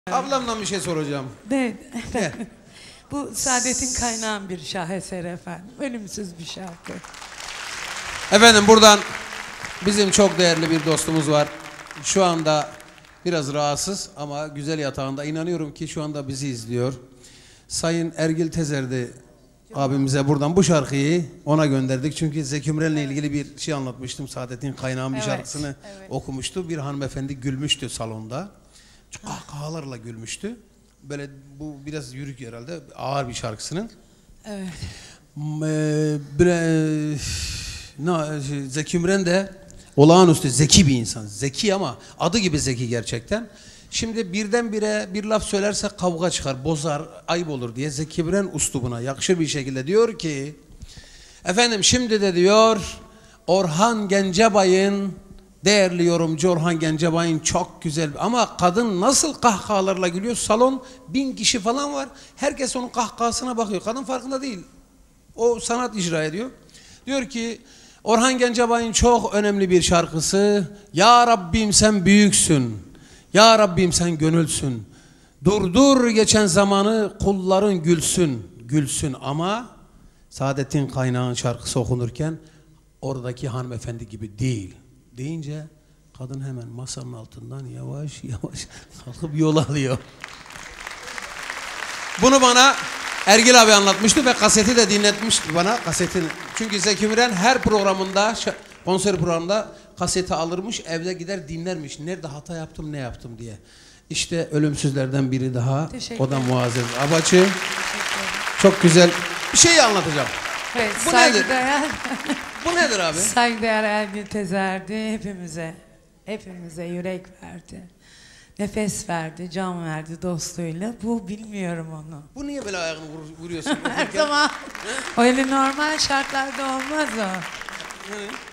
Ablamdan bir şey soracağım. Ne? Ne? Bu Saadet'in kaynağın bir şaheser efendim. Ölümsüz bir şarkı. Efendim buradan bizim çok değerli bir dostumuz var. Şu anda biraz rahatsız ama güzel yatağında. İnanıyorum ki şu anda bizi izliyor. Sayın Ergil Tezerdi abimize buradan bu şarkıyı ona gönderdik. Çünkü Zeki Müren'le ilgili bir şey anlatmıştım. Saadet'in kaynağın bir şarkısını okumuştu. Bir hanımefendi gülmüştü salonda. Çok kahkahalarla gülmüştü. Böyle bu biraz yürük herhalde ağır bir şarkısının. Evet. Zeki Müren de olağanüstü zeki bir insan. Zeki ama adı gibi zeki gerçekten. Şimdi birdenbire bir laf söylerse kavga çıkar, bozar, ayıp olur diye Zeki Müren üslubuna yakışır bir şekilde diyor ki efendim şimdi de diyor Orhan Gencebay'ın değerli yorumcu Orhan Gencebay'ın çok güzel ama kadın nasıl kahkahalarla gülüyor. Salon 1000 kişi falan var. Herkes onun kahkahasına bakıyor. Kadın farkında değil. O sanat icra ediyor. Diyor ki Orhan Gencebay'ın çok önemli bir şarkısı. Ya Rabbim sen büyüksün. Ya Rabbim sen gönülsün. Durdur geçen zamanı kulların gülsün. Gülsün ama Saadet'in kaynağın şarkısı okunurken oradaki hanımefendi gibi değil. Deyince kadın hemen masanın altından yavaş yavaş kalkıp yol alıyor. Bunu bana Ergil abi anlatmıştı ve kaseti de dinletmişti bana kasetini. Çünkü Zeki Müren her programında, konser programında kaseti alırmış, evde gider dinlermiş. Nerede hata yaptım, ne yaptım diye. İşte ölümsüzlerden biri daha. O da Muazzez Abaçı. Çok güzel bir şey anlatacağım. Evet, Bu nedir? Bu nedir abi? Saygıdeğer Ergil Tezerdi hepimize yürek verdi. Nefes verdi, can verdi dostluğuyla. Bu bilmiyorum onu. Bu niye böyle ayağını vuruyorsun? Her zaman öyle normal şartlarda olmaz o.